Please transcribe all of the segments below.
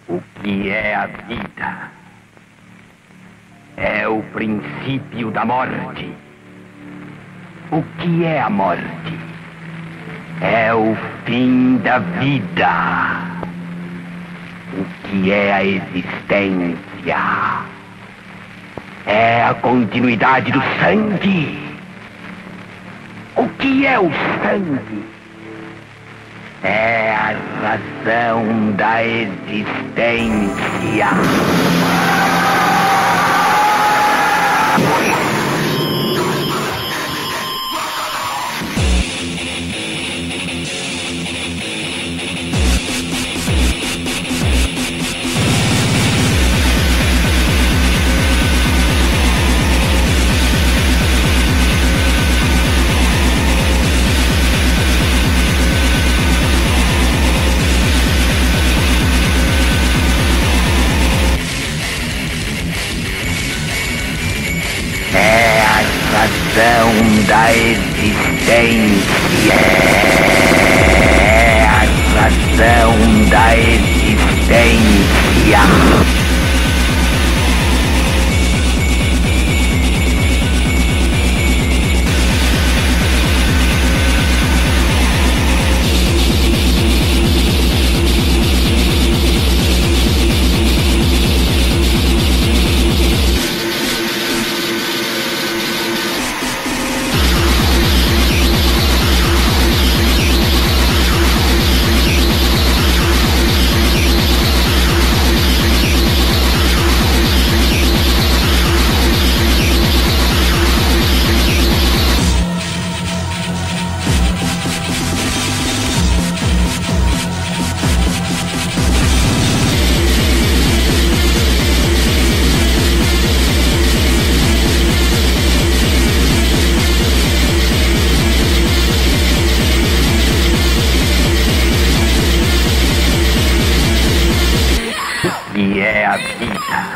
O que é a vida? É o princípio da morte. O que é a morte? É o fim da vida. O que é a existência? É a continuidade do sangue. O que é o sangue? É a razão da existência. É a razão da existência. É a razão da existência. Que é a vida?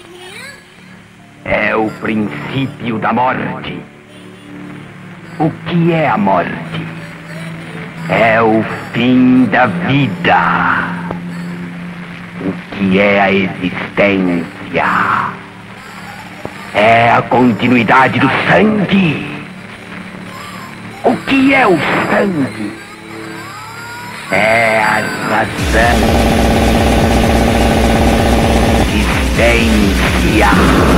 É o princípio da morte. O que é a morte? É o fim da vida. O que é a existência? É a continuidade do sangue. O que é o sangue? É a razão. Existência.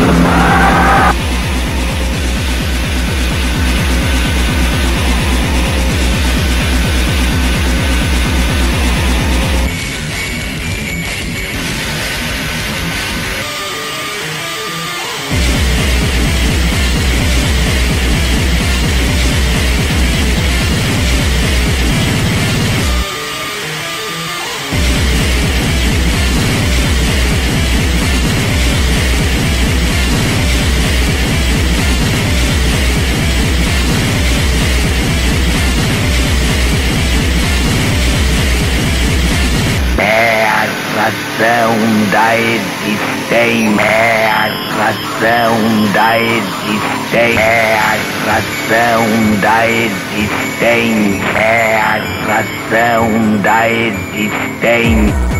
Razão da existência. É a razão da existência. É a razão da existência. É a razão da existência.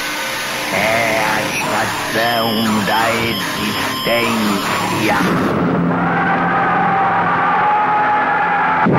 É a razão da existência.